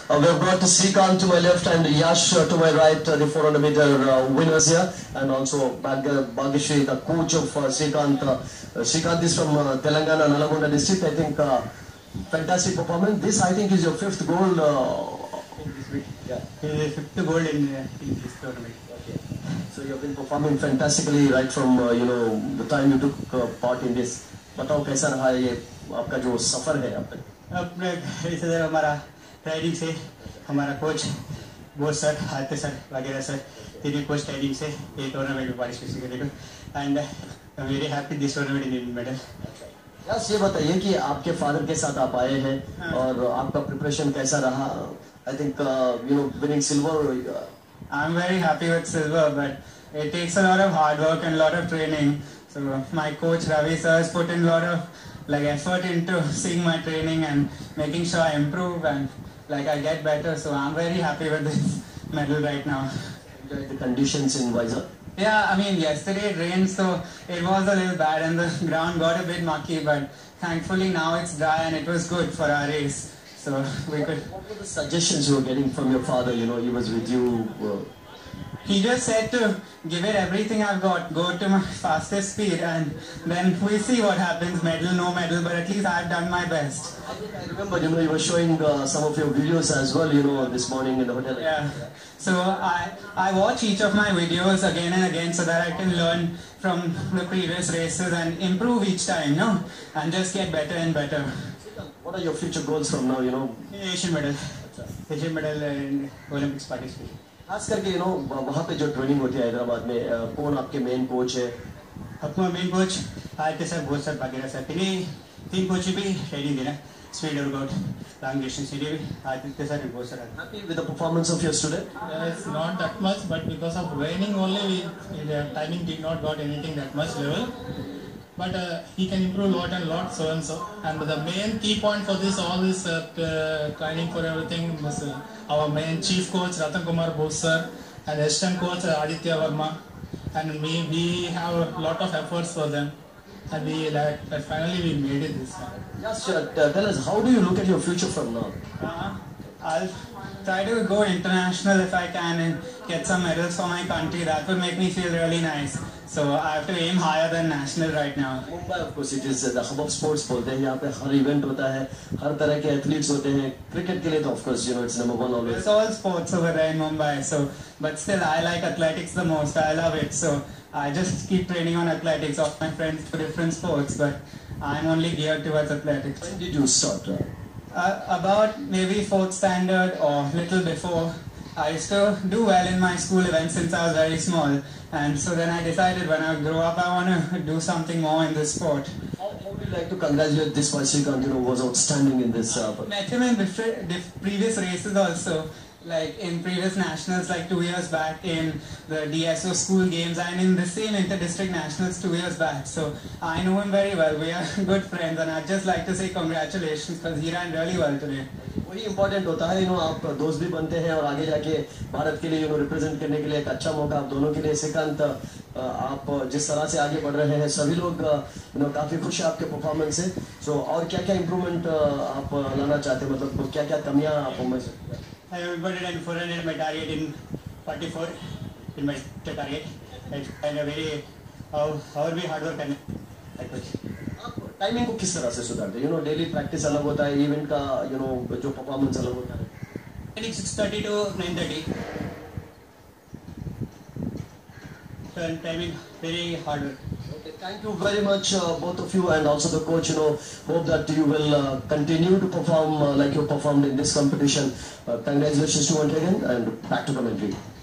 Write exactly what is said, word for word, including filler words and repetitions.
Uh, we've got Srikanth to my left and Yash uh, to my right, uh, the four hundred meter uh, winners here, and also Bhag Bhageshri, the coach of uh, Srikanth. Uh, Srikanth is from uh, Telangana, Nalagonda district. I think uh, fantastic performance. This, I think, is your fifth goal. Uh, in this week. Yeah, the fifth goal in, uh, in this tournament. Okay. So you've been performing fantastically right from uh, you know the time you took uh, part in this. बताओ कैसा रहा है ये आपका जो सफर है अब तक? अपने इसे हमारा ट्रेनिंग से हमारा कोच बोस सर आते सर वगैरह सर तीनों कोच ट्रेनिंग से ये टूर्नामेंट में पार्टिसिपेट करेंगे and I am very happy this tournament in medal. Yes, ये बताइए कि आपके फादर के साथ आप आए हैं और आपका प्रिपरेशन कैसा रहा? I think you know winning silver. I am very happy with silver but it takes a lot of hard work and lot of training. So my coach Ravi sir has put in a lot of like effort into seeing my training and making sure I improve and like I get better. So I'm very happy with this medal right now. The conditions in Vizag? Yeah, I mean yesterday it rained, so it was a little bad and the ground got a bit mucky. But thankfully now it's dry and it was good for our race. So we could. What were the suggestions you were getting from your father? You know, he was with you. Uh, He just said to give it everything I've got, go to my fastest speed, and then we see what happens, medal, no medal, but at least I've done my best. I remember, you know, you were showing uh, some of your videos as well, you know, this morning in the hotel. Yeah. So I, I watch each of my videos again and again so that I can learn from the previous races and improve each time, no? And just get better and better. What are your future goals from now, you know? Asian medal. Asian medal in Olympics participation. खास करके you know वहाँ पे जो training होती है हैदराबाद में uh, कौन आपके मेन कोच है? अपना मेन कोच आते सर बहुत सर वगैरह सर तीन तीन कोच भी ट्रेनिंग देना स्पीड वर्कआउट लॉन्ग डिस्टेंस के लिए भी आते सर बहुत sir. Happy with the performance of your student? Yes, not that much, but because of raining only, we, the timing did not got anything that much level. But uh, he can improve lot and lot, so and so. And the main key point for this, all this uh, uh, training for everything was uh, our main chief coach Ratan Kumar Bose sir and assistant coach uh, Aditya Verma. And we we have a lot of efforts for them, and we like uh, finally we made it this time. Just uh, tell us, how do you look at your future from now? Uh, I'll try to go international if I can and get some medals for my country. That would make me feel really nice. So I have to aim higher than national right now. Mumbai, of course, it is the hub of sports. बोलते हैं यहाँ पे हर event होता है, हर तरह के athletes होते हैं. क्रिकेट के लिए तो of course you know it's number one always. It's all sports over there in Mumbai. So, but still I like athletics the most. I love it. So I just keep training on athletics. All my friends do different sports, but I'm only geared towards athletics. When did you start? Uh, about maybe fourth standard or little before. I used to do well in my school events since I was very small, and so then I decided when I grow up I want to do something more in this sport. How, how would you like to congratulate this boy Srikanth? You know, was outstanding in this. Uh, Met him in different diff previous races also, like in previous nationals, like two years back in the D S O school games, and in the same inter-district nationals two years back. So I know him very well. We are good friends, and I'd just like to say congratulations because he ran really well today. वही important होता है, you know, आप दोस्त भी बनते हैं और आगे जाके भारत के लिए यू नो रिप्रेजेंट करने के लिए एक अच्छा मौका आप दोनों के लिए। श्रीकांत, आप जिस तरह से आगे बढ़ रहे हैं, सभी लोग यू नो काफ़ी खुश हैं आपके परफॉर्मेंस से। सो और क्या क्या इम्प्रूवमेंट आप लाना चाहते हैं, मतलब क्या क्या कमियां आप में से? I put it in four hundred my target in forty-four in my target. It's kind of very how और भी हार्ड वर्क करना। टाइमिंग को किस तरह से सुधारते हैं? यू नो डेली प्रैक्टिस अलग होता है, इवेंट का यू नो जो परफॉर्मेंस अलग होता है। Training six thirty to nine thirty. So timing very hard work. Okay, thank you very much uh, both of you and also the coach. You know, hope that you will uh, continue to perform uh, like you performed in this competition. Uh, congratulations to you once again and back to commentary.